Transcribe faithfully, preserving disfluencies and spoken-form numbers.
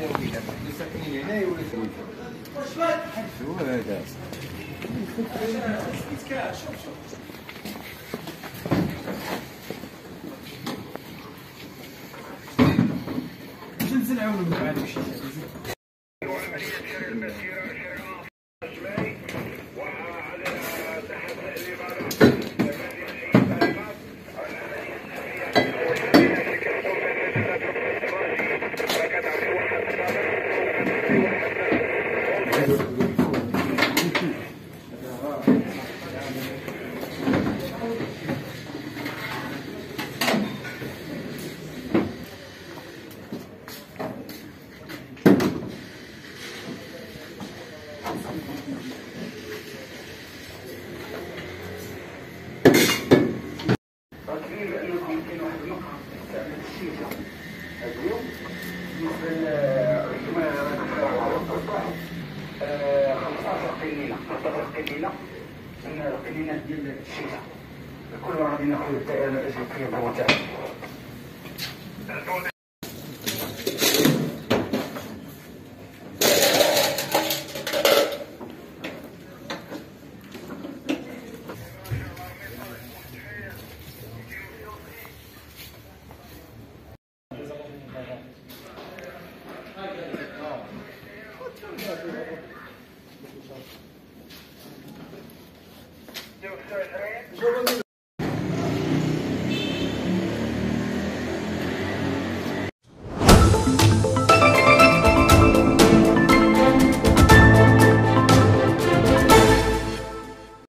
ساكنين هنا يولي شو هذا؟ نزل عاونوا من بعد وشي خمسطاش قليله خمسطاش قليله من القليلات ديال الشتاء كل غادي ناخذ الكيلو تاعو